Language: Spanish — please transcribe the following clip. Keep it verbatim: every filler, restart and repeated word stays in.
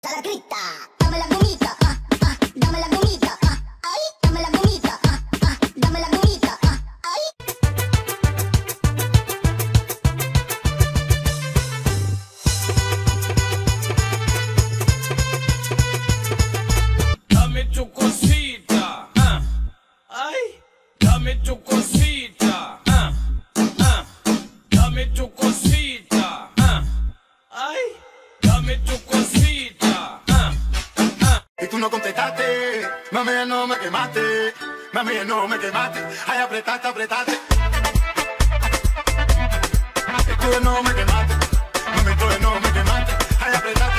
La grita, dame la gomita, ah, ah, dame la gomita, ah, ay, dame la gomita, ah, ah, dame la gomita, ah, ay. Dame tu cosita, ah, ay, dame tu cosita, ah, ah, dame tu cosita, ah, ay, dame tu cosita, ah, ah. Y tú no contestaste, mami, ya no me quemaste, mami, ya no me quemaste, ay, apretaste, apretaste. Es que ya no me quemaste, mami, tú ya no me quemaste, ay, apretaste.